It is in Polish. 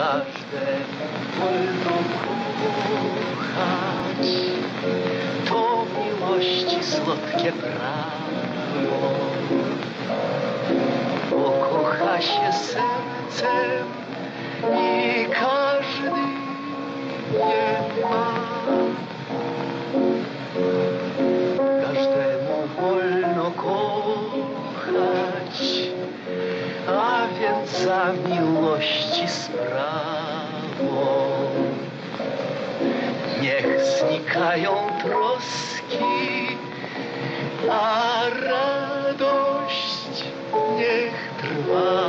każdemu wolno kochać, to miłości słodkie prawo. Bo kocha się sercem i każdy nie ma. Każdemu wolno kochać, a więc za miłości sprawą. Niech znikają troski, a radość niech trwa.